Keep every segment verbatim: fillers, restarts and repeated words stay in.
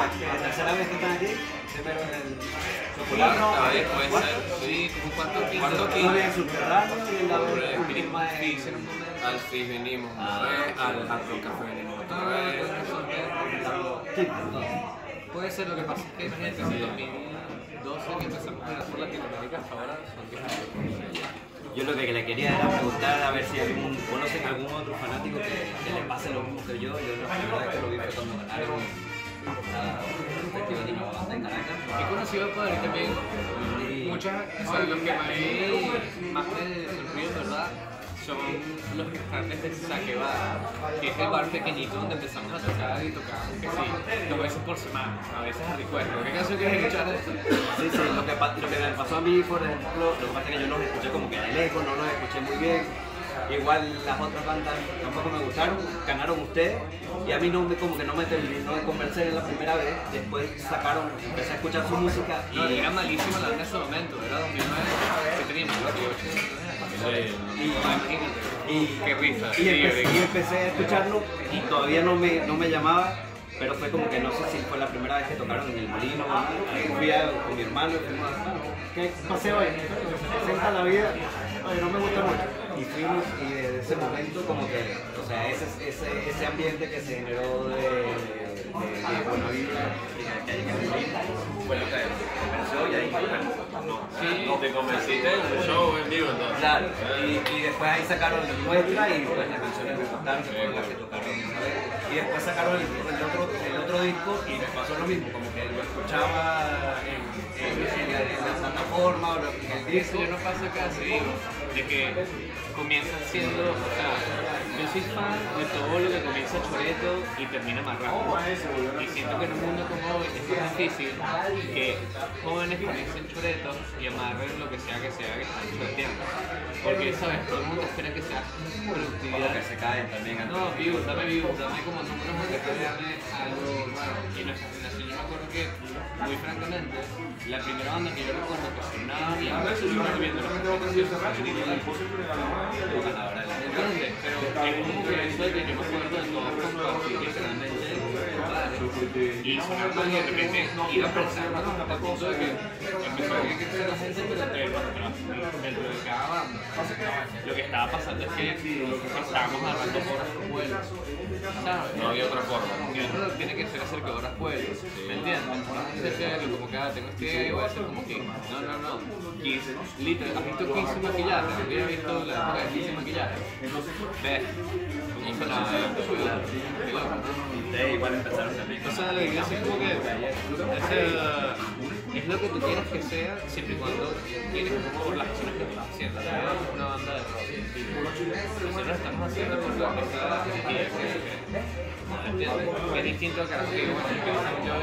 la tercera vez que están aquí, primero en el Popular, subterráneo, a ver, puede ser, sí, como cuarto quinto. cuarto quinto en el subterráneo y la Correcto. última Sí, en... hicieron un momento. Al F I venimos una Ah, vez, sí. al Hard Rock Café venimos otra Ah, vez. puede resolver. Quinto, entonces. Puede ser, lo que pasa es que imagínate, en dos mil doce que empezamos a ir por Latinoamérica hasta ahora son diez años. Yo lo que le quería era preguntar a ver si algún, conocen algún otro fanático que, que le pase lo mismo que yo. Yo la primera vez que lo vi fue cuando ganaron la- el Festival de Nueva Banda en Caracas. He conocido a Padre también muchas, o sea, los que más me, más me sorprenden, ¿verdad? Son los restaurantes de Saqueba, que es el bar pequeñito donde empezamos a tocar y tocamos, que sí, dos veces por semana, a veces a recuerdo. ¿Qué canción quieres escuchar de esto? Sí, sí, lo que, pa- lo que me pasó a mí, por ejemplo, lo que pasa es que yo los escuché como que de lejos, no los escuché muy bien. Igual las otras bandas tampoco me gustaron, ganaron ustedes y a mí no me, como que no me terminó de convencer en la primera vez. Después sacaron, empecé a escuchar su música y, No, era malísima la banda en ese momento, era dos mil nueve, que teníamos dieciocho. y, y, Qué risa. y, sí, empecé, de- y empecé a escucharlo y todavía no me, no me llamaba, pero fue como que no sé si fue la primera vez que tocaron en el Molino. Fui a, con mi hermano y fuimos a ¿qué paseo hoy? Presenta la vida, oye, no me gusta mucho. Y fuimos y desde ese momento como que, o sea, ese, ese, ese ambiente que se generó de, de, de buena vibra que hay en el Molino, fue lo que me convenció y ahí, bueno, no, Sí, te convenciste en un show en vivo entonces. claro, y, y después ahí sacaron la muestra y pues las canciones me gustaron, que fueron las que tocaron esa vez. Y después sacaron el, el, otro, el otro disco y me pasó lo mismo, como que lo escuchaba en, en, en, la, en la plataforma o lo- en el disco. Eso yo no pasa casi, de que comienzan siendo, o sea, yo soy fan de todo lo que comienza choreto y termina más rápido. Y siento que en un mundo como hoy es más difícil que jóvenes comiencen choretos y amarren lo que sea que sea que están choreteando. Porque, ¿sabes? Todo el mundo espera que sea Como productividad. que se caen también. antes. No, views, dame views, dame como números musicales, dame algo nuevo. Y nuestra generación, yo me acuerdo que, muy francamente, la primera banda que yo recuerdo que sonaba y ahora estoy viendo las canciones fue Vinilo del Pulso. ¿Entiendes? Pero es como que eso de que yo me acuerdo de todos compartir literalmente bares y sonar mal y de repente ir apretando hasta el punto de que empezó a crecer la gente, pero entre nosotros, dentro de cada banda. Lo que estaba pasando es que estábamos agarrando horas por vuelo, ¿sabes? No había otra forma. Y el rock tiene que ser hacer que horas vuelo, ¿me entiendes? No es hacerlo como que ah, tengo este día y voy a hacer como Kiss. No, no, no. Kiss, literal, ¿has visto Kiss sin maquillaje? ¿Habías visto la época de Kiss sin maquillaje? ¿Ves? Como sonaba claro. Qué loco, ¿no? Ustedes igual empezaron también. O sea, lo que quiero decir es como que ese, es lo que tú quieras que sea, siempre y cuando tienes por las personas que estás haciendo. Es una banda de rock. Nosotros estamos haciendo por la que está y es que ¿entiendes? Es distinto al carajo que bueno, yo quiero yo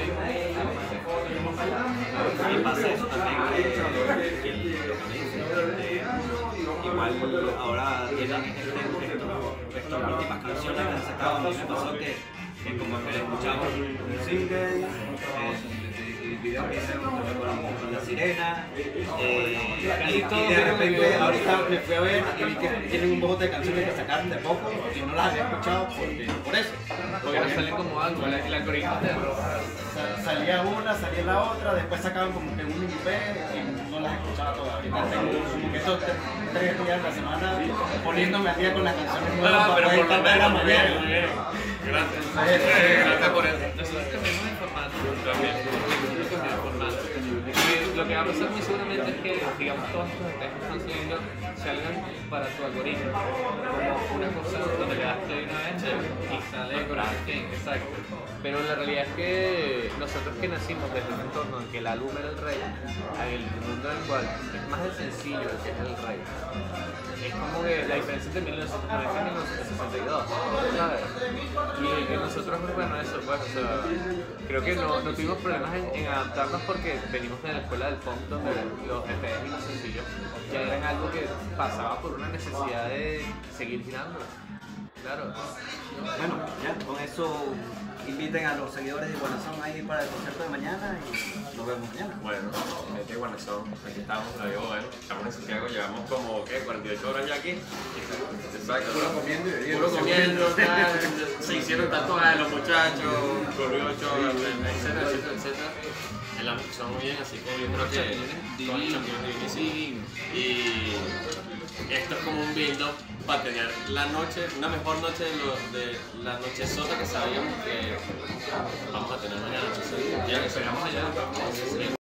Y pasa eso también, que, que lo que me dicen, eh, igual ahora tienen este, este, estas últimas canciones que han sacado, a mí me pasó que, que como que escuchamos un single, eh, el video que hicieron con, con la sirena, eh, y, y de repente ahorita me fui a ver y vi que tienen un bote de canciones que sacaron de poco y no las había escuchado porque, por eso. porque no salen como algo, el algoritmo te Sa- Salía una, salía la otra, después sacaban como que un I P y no las escuchaba todavía. Tengo como que estos tres, tres días de la semana poniéndome al día con las canciones nuevas Ah, pero para por lo poder menos, cantar muy bien, mañana. muy bien. Gracias. Eh, Gracias por eso. Nosotros cambiamos de formato. También. Nosotros cambiamos de formato. Y lo que va a pasar muy seguramente es que, digamos, todos estos detalles que están saliendo salgan para tu algoritmo. Como una cosa donde le das play una vez y sale con el fin, exacto. Pero la realidad es que nosotros que nacimos desde un entorno en que el álbum era el rey, en el mundo en el cual es más el sencillo el que es el rey. Es como que la diferencia entre mil novecientos noventa y mil novecientos sesenta y dos, ¿sabes? Y que nosotros, bueno, eso, pues, o sea, creo que no, no tuvimos problemas en, en adaptarnos porque venimos de la escuela del punk donde los E P s y los sencillos ya eran algo que pasaba por una necesidad de seguir girando. Claro. Bueno, ya, con eso inviten a los seguidores de Guanazón ahí para el concierto de mañana y nos vemos mañana. Bueno, gente de Guanazón, aquí estamos, la digo, bueno, estamos en Santiago, llevamos como, ¿qué? cuarenta y ocho horas ya aquí. Exacto. Puro comiendo y bebiendo. Puro comiendo, tal, seis hicieron tatuajes los muchachos, corrió ocho, etcétera, etcétera, etcétera. En la son muy bien, así que yo creo que todos los champiñones divinísimos. Y esto es como un build-up para tener la noche, una mejor noche de, lo, de la noche sota que sabíamos que vamos a tener mañana. Entonces, ya que llegamos allá.